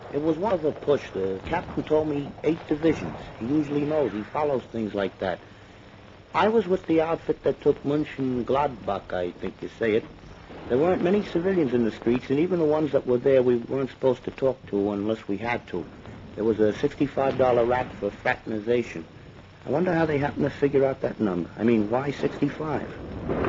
It was one of a push. The captain told me 8 divisions. He usually knows. He follows things like that. I was with the outfit that took Mönchengladbach, I think you say it. There weren't many civilians in the streets, and even the ones that were there we weren't supposed to talk to unless we had to. There was a $65 rap for Fraternization. I wonder how they happened to figure out that number. I mean, why 65?